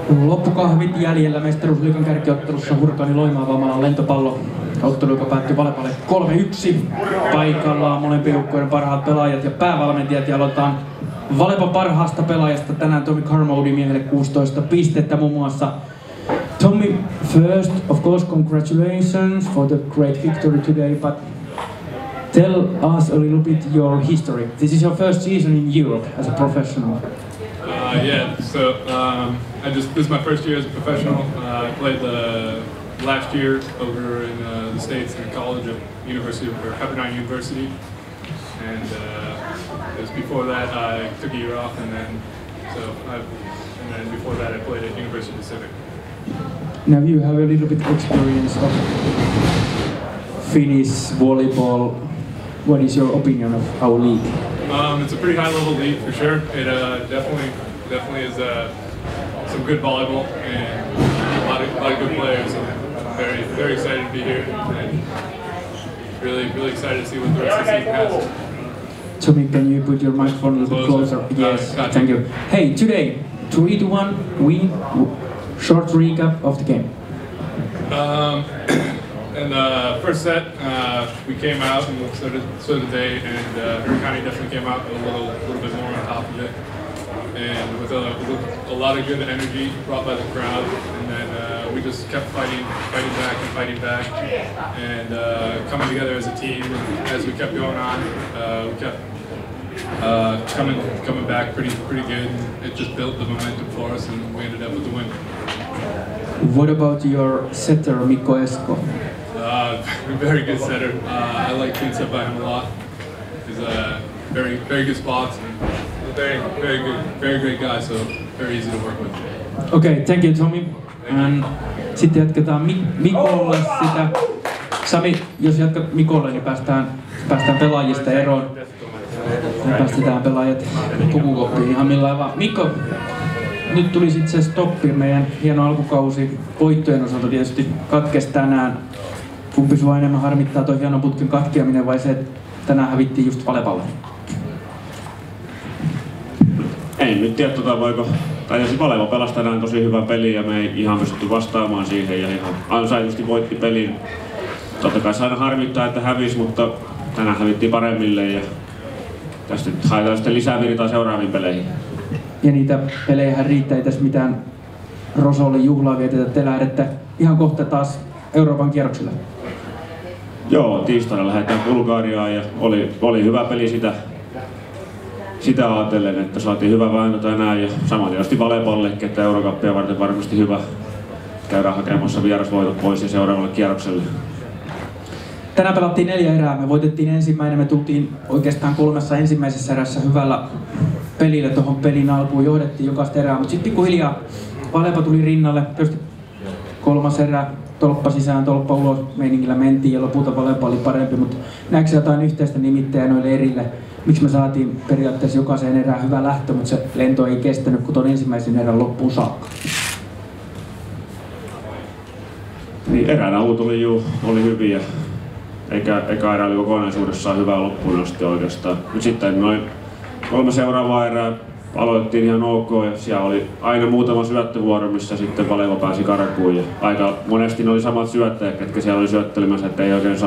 Loppukahvit jäljellä mestaruusliigan kärkiottelussa Hurrikaani Loimaa Vamalan lentopallo. Ottelu, joka päättyi Valepalle 3-1. Paikallaan molempien joukkueiden parhaat pelaajat ja päävalmentajat. Ja aloitetaan Valepan parhaasta pelaajasta tänään Tommy Carmody miehelle 16 pistettä muun muassa. Tommy, first, of course, congratulations for the great victory today, but tell us a little bit your history. This is your first season in Europe as a professional. Yeah, so this is my first year as a professional. I played last year over in the States in college at Pepperdine University, and just before that I took a year off, and then before that I played at University of Pacific. Now you have a little bit experience of Finnish volleyball. What is your opinion of our league? It's a pretty high-level league for sure. It definitely is some good volleyball and a lot of good players. So very excited to be here and really excited to see what the rest of the season has. Tommy, can you put your microphone a little bit closer? Yes, thank you. Hey, today 3-1 win. Short recap of the game. In the first set, we came out and so did they, and Hurricane definitely came out a little bit more on top of it, and with a lot of good energy brought by the crowd, and then we just kept fighting back, and coming together as a team. And as we kept going on, we kept coming back pretty good. And it just built the momentum for us, and we ended up with the win. What about your setter Mikko Esko? Very good setter. I like being set by him a lot. He's a very good spots and a very great guy, so very easy to work with. Okay, thank you Tommy. And sitten jatketaan Mikolle sitä. Sami, jos jatkat Mikolle, niin päästään pelaajista eroon. Päästetään pelaajat pukukoppiin ihan millään vaan. Mikko, nyt tuli sitten se stoppi. Meidän hieno alkukausi voittojen osalta tietysti katkesi tänään. Kumpi sua enemmän harmittaa toi hienon putken katkeaminen vai se, että tänään hävittiin just Valepalle? En nyt tiedä, voiko... Tai Valeva pelasi tänään tosi hyvä peli ja me ei ihan pystytty vastaamaan siihen ja ihan ansaitusti voitti pelin. Totta kai se aina harmittaa, että hävisi, mutta tänään hävittiin paremmille ja tästä nyt haetaan sitten lisää virtaa seuraaviin peleihin. Ja niitä pelejähän riittää, ei tässä mitään Rosolle juhlaa vietetä. Te lähdette ihan kohta taas Euroopan kierroksille. Joo, tiistaina lähdetään Bulgariaan ja oli hyvä peli sitä ajatellen, että saatiin hyvä vääntö tänään ja samoin tietysti Valepallekin, että Eurocuppia varten varmasti hyvä käydä hakemassa vierasvoitot pois ja seuraavalle kierrokselle. Tänään pelattiin 4 erää, me voitettiin ensimmäinen, me tultiin oikeastaan 3 ensimmäisessä erässä hyvällä pelillä tuohon pelin alkuun, johdettiin jokaista erää, mutta sitten pikkuhiljaa Valepa tuli rinnalle, tietysti 3. erä, tolppa sisään, tolppa ulos meiningillä mentiin ja lopulta Valepa oli parempi, mutta näetkö jotain yhteistä nimittäjää noille erille? Miksi me saatiin periaatteessa jokaiseen erään hyvä lähtö, mutta se lento ei kestänyt kun tuon ensimmäisen erän loppuun saakka? Niin, erään avut oli hyviä, eikä eka erä oli kokonaisuudessaan hyvää loppuun asti oikeastaan. Nyt sitten noin 3 seuraavaa erää aloitettiin ihan ok ja siellä oli aina muutama syöttövuoro, missä sitten Valeva pääsi karkuun ja aika monesti ne oli samat syöttäjät, ketkä siellä oli syöttelemässä, että ei oikein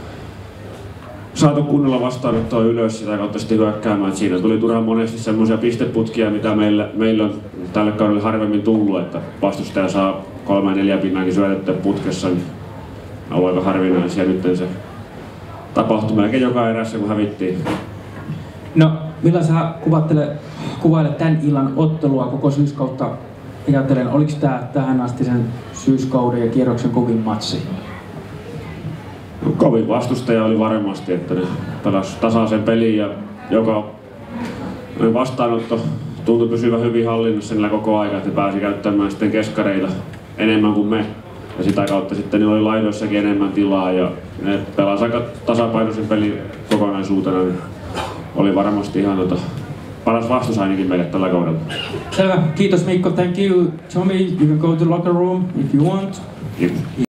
saatu kunnolla vastaanottoa ylös sitä kautta sitten hyökkäämään. Siinä tuli turhan monesti semmoisia pisteputkia, mitä meillä on tälle kaudelle harvemmin tullut, että vastustaja saa 3-4 pinnaakin syötettyä putkessa, niin on aika harvinaisia. Nyt se tapahtui melkein joka erässä, kun hävittiin. No, millä sä kuvailet tämän illan ottelua koko syyskautta ajatellen? Oliko tämä tähän asti sen syyskauden ja kierroksen kovin matsi? No, kovin vastustaja oli varmasti, että ne pelasi tasaisen pelin ja joka vastaanotto tuntui pysyvä hyvin hallinnassa niillä koko aika, että ne pääsi käyttämään sitten keskareita enemmän kuin me. Ja sitä kautta sitten niillä oli laidoissakin enemmän tilaa ja ne pelasi aika tasapainoisen pelin kokonaisuutena. Niin oli varmasti ihan paras vastus ainakin meille tällä kaudella. Selvä. Kiitos Mikko. Thank you. Tommy, you can go to the locker room if you want. Kiitos.